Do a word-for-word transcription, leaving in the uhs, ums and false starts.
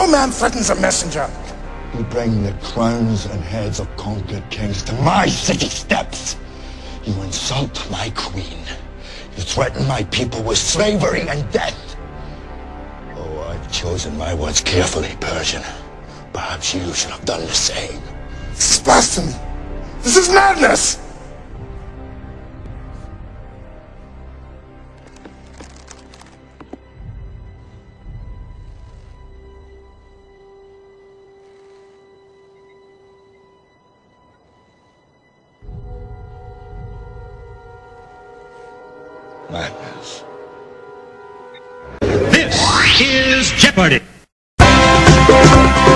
No man threatens a messenger. You bring the crowns and heads of conquered kings to my city steps. You insult my queen. You threaten my people with slavery and death. Oh, I've chosen my words carefully, Persian. Perhaps you should have done the same. This is blasphemy. This is madness! Madness. This is Jeopardy!